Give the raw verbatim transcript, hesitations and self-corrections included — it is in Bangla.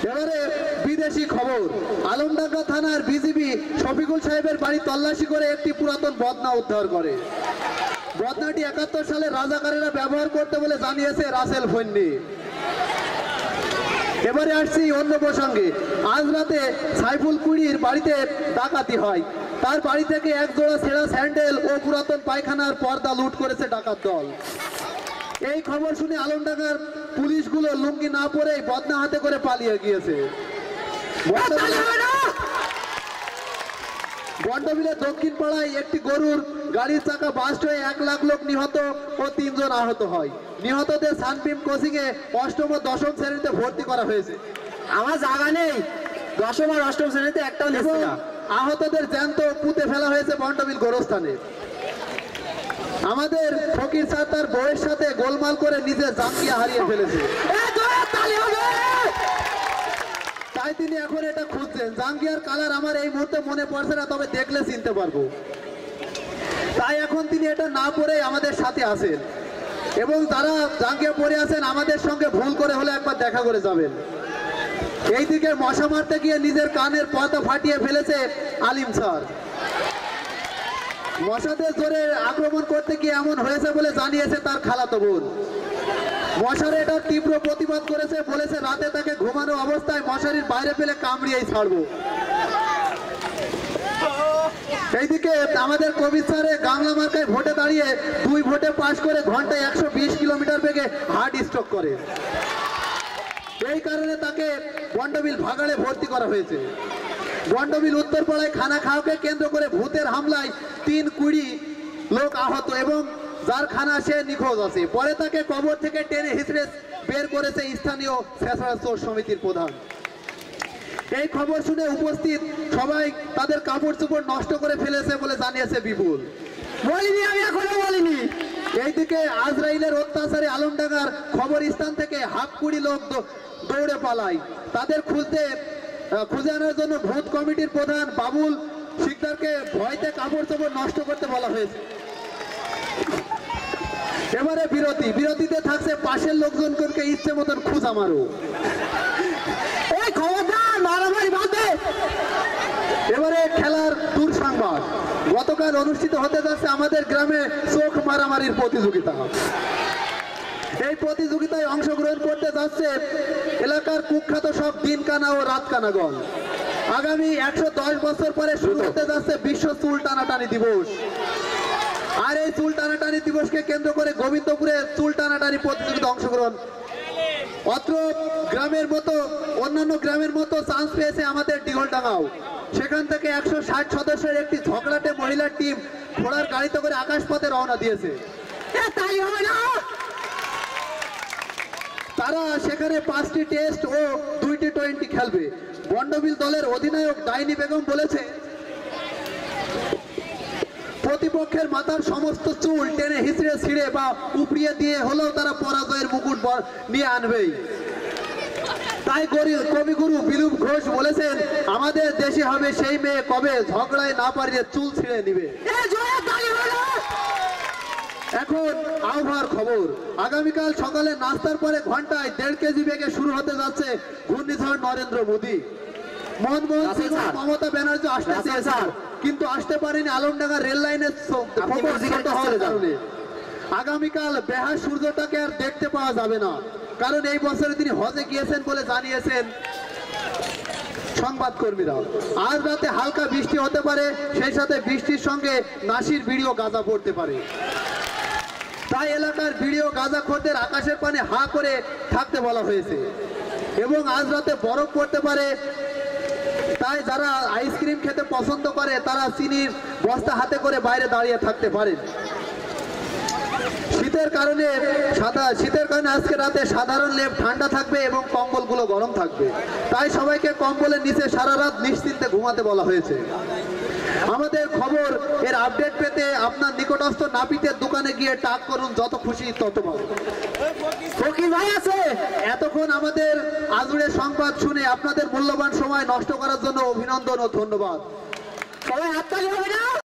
এবারে বিদেশি খবর। আলমডাঙ্গা থানার বিজিবি শফিকুল সাহেবের বাড়ি তল্লাশি করে একটি পুরাতন বদনা উদ্ধার করে। বদনাটি একাত্তর সালে রাজাকারেরা ব্যবহার করতে বলে জানিয়েছে রাসেল ফন্ডি। এবারে আসছি অন্য প্রসঙ্গে। আজ রাতে সাইফুল কুড়ির বাড়িতে ডাকাতি হয়। তার বাড়ি থেকে এক জোড়া ছেঁড়া স্যান্ডেল ও পুরাতন পায়খানার পর্দা লুট করেছে ডাকাত দল। এই খবর শুনে আলমডাঙ্গার পুলিশগুলো লুঙ্গি না পরে বদনা হাতে করে পালিয়ে গিয়েছে। বন্ডবিলের দক্ষিণ পাড়ায় একটি গরুর গাড়ির চাকা বাস্ট হয়ে এক লাখ লোক নিহত ও তিনজন আহত হয়। নিহতদের সানপিম কোচিং এ অষ্টম ও দশম শ্রেণীতে ভর্তি করা হয়েছে। আমার জায়গা নেই, দশম আর অষ্টম শ্রেণীতে একটাও নেই। আহতদের জ্যান্ত পুঁতে ফেলা হয়েছে বন্ডবিল গোরস্থানে। আমাদের ফকির স্যার তার বউয়ের সাথে গোলমাল করে নিজের জাঙ্গিয়া হারিয়ে ফেলেছে। তাই তিনি এখন এটা খুঁজছেন। জাঙ্গিয়ার কালার আমার এই মুহূর্তে মনে পড়ছে না, তবে দেখলে চিনতে পারবো। তাই এখন তিনি এটা না পরে আমাদের সাথে আছেন এবং যারা জাঙ্গিয়া পরে আছেন আমাদের সঙ্গে ভুল করে হলে একবার দেখা করে যাবেন। এইদিকে মশা মারতে গিয়ে নিজের কানের পর্দা ফাটিয়ে ফেলেছে আলিম স্যার। মশাদের জোরে আক্রমণ করতে গিয়ে এমন হয়েছে বলে জানিয়েছে তার খালাতো বোন। মশার এটার তীব্র প্রতিবাদ করেছে, বলেছে রাতে তাকে ঘুমানো অবস্থায় মশারির বাইরে ফেলে কামড়িয়েই ছাড়বো। এইদিকে আমাদের কবির স্যারে গামলা মার্কায় ভোটে দাঁড়িয়ে দুই ভোটে পাশ করে ঘন্টায় একশো বিশ কিলোমিটার বেগে হার্ট স্ট্রোক করে। এই কারণে তাকে বন্ডবিল ভাগাড়ে ভর্তি করা হয়েছে। বন্ডবিল উত্তরপাড়ায় খানা খাওয়াকে কেন্দ্র করে ভূতের হামলায় তিন কুড়ি লোক আহত এবং যার খানা সে নিখোঁজ আছে। পরে তাকে কবর থেকে টেনে হিঁচড়ে বের করেছে স্থানীয় ফেসরা চোর সমিতির প্রধান। এই খবর শুনে উপস্থিত সবাই তাদের কাপড় চোপড় নষ্ট করে ফেলেছে বলে জানিয়েছে বিপুল। বলিনি, আমি এখনো বলিনি। এইদিকে আজরাইলের অত্যাচারে আলমডাঙ্গার খবর স্থান থেকে হাফ কুড়ি লোক দৌড়ে পালায়। তাদের খুঁজতে খুঁজে আনার জন্য ভূত কমিটির প্রধান বাবুল শিকদারকে ভয়তে কাপড় চোপড় নষ্ট করতে বলা হয়েছে। এবারে বিরতি বিরতিতে থাকছে পাশের লোকজনকে ইচ্ছে মতন খুঁজা মারো। এই খবরদার, মারামারি বাঁধে। এবারে খেলার দূর সংবাদ। গতকাল অনুষ্ঠিত হতে যাচ্ছে আমাদের গ্রামে চোখ মারামারির প্রতিযোগিতা। এই প্রতিযোগিতায় অংশগ্রহণ করতে যাচ্ছে এলাকার কুখ্যাত সব দিন কানা ও রাত কানাগণ। আগামী একশো দশ বছর পরে শুরু হতে যাচ্ছে বিশ্ব চুল টানাটানি দিবস। আর এই চুল টানাটানি দিবসকে কেন্দ্র করে গোবিন্দপুরে চুল টানাটানি প্রতিযোগিতা অংশগ্রহণ। অত্র গ্রামের মতো অন্যান্য গ্রামের মতো চান্স পেয়েছে আমাদের দিঘলডাঙ্গাও। সেখান থেকে একশো ষাট সদস্যের একটি ঝগড়াটে মহিলার টিম ঘোড়ার গাড়িতে করে আকাশপথে রওনা দিয়েছে। তারা সেখানে পাঁচটি টেস্ট ও দুইটি টোয়েন্টি খেলবে। বন্ডবিল দলের অধিনায়ক ডাইনি বেগম বলেছে, প্রতিপক্ষের মাথার সমস্ত চুল টেনে হিঁচড়ে ছিঁড়ে বা উপড়িয়ে দিয়ে হলেও তারা পরাজয়ের মুকুট নিয়ে আনবেই। তাই কবিগুরু বিলুপ ঘোষ বলেছেন, আমাদের দেশে হবে সেই মেয়ে কবে ঝগড়ায় না পারিয়ে চুল ছিঁড়ে নিবে। এখন আবহাওয়ার খবর। আগামীকাল সকালে নাস্তার পরে ঘন্টায় দেড় কেজি বেগে শুরু হতে যাচ্ছে ঘূর্ণিঝড় নরেন্দ্র মোদী। মনমোহন সিং মমতা ব্যানার্জি আসতে চেয়েছেন কিন্তু আসতে পারেনি আলমডাঙ্গা রেল লাইনের কারণে। আগামীকাল বেহার সূর্যটাকে আর দেখতে পাওয়া যাবে না, কারণ এই বছরে তিনি হজে গিয়েছেন বলে জানিয়েছেন সংবাদকর্মীরা। আজ রাতে হালকা বৃষ্টি হতে পারে, সেই সাথে বৃষ্টির সঙ্গে নাসির ভিডিও গাঁজা পড়তে পারে। তাই এলাকার ভিডিও গাঁজাখোরদের আকাশের পানে হা করে থাকতে বলা হয়েছে এবং আজ রাতে বরফ পড়তে পারে। তাই যারা আইসক্রিম খেতে পছন্দ করে তারা চিনির বস্তা হাতে করে বাইরে দাঁড়িয়ে থাকতে পারেন। শীতের কারণে সাদা শীতের কারণে আজকে রাতে সাধারণ লেপ ঠান্ডা থাকবে এবং কম্বলগুলো গরম থাকবে। তাই সবাইকে কম্বলের নিচে সারা রাত নিশ্চিন্তে ঘুমাতে বলা হয়েছে। আমাদের খবর এর আপডেট পেতে আপনার নিকটস্থ নাপিতের দোকানে গিয়ে টাক করুন, যত খুশি তত ভালো। ফকির ভাই আছে। এতক্ষণ আমাদের আজুড়ে সংবাদ শুনে আপনাদের মূল্যবান সময় নষ্ট করার জন্য অভিনন্দন ও ধন্যবাদ। সবাই হাততালি হবে না?